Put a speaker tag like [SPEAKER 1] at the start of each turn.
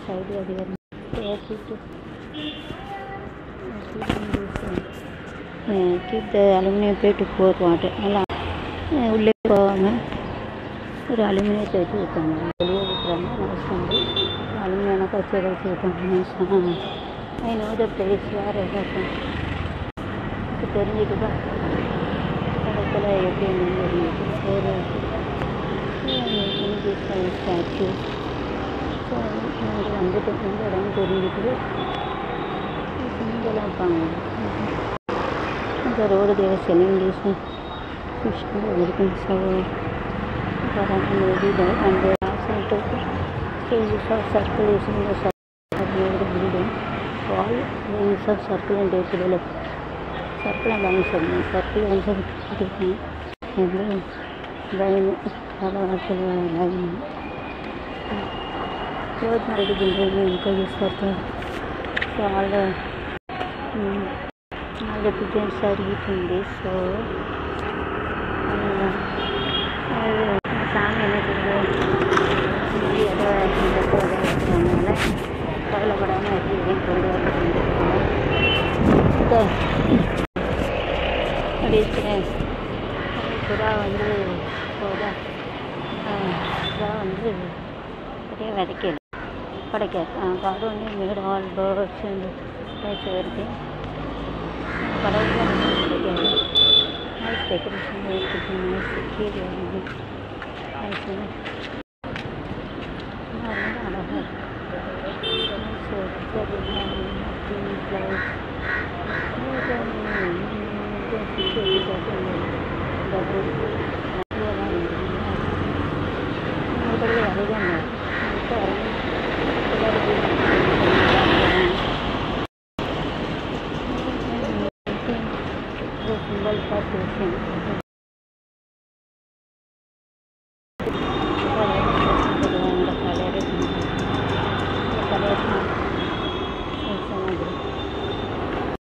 [SPEAKER 1] Side అది keep the aluminum plate to pour water. உள்ளே போகாமல் ஒரு அலுமினியத்தை வச்சு வைப்பாங்க. வெளியே வைக்கிறாங்க நஷ்டம். அலுமினியம் வச்சு அதை வச்சு வைப்பாங்க. ஐ நோ த பிளேஸ் வேறு இருக்கும் தெரிஞ்சுட்டு தான் இடத்துல எப்படி தெரிஞ்சுட்டு வேறு ஸ்டாச்சு வந்துட்டு இந்த இடம் தெரிஞ்சுட்டு இங்கெல்லாம் வைப்பாங்க. The road they were selling this fish to American sour maybe there, and they also took stages of circulation in the building. All lanes of circle and they develop circle and line segment. Circle and segment and line line road married building encourages for so all the pigeons are eating this. So சாமி என்ன சொல்லுது கவலைப்படாமல் எப்படி கொண்டு வரேன் புறா வந்து புறா வந்து நிறைய விதைக்கல கிடைக்காது. அது வந்து மேட் ஆல் பேர்ட்ஸ் டைப்ஸ் இருக்குது. பறவைலாம் கிடைக்காது. நைஸ் டெக்கரேஷன் இருக்குது. நைஸ் கீழே நைஸ் அழகாக सिंगल का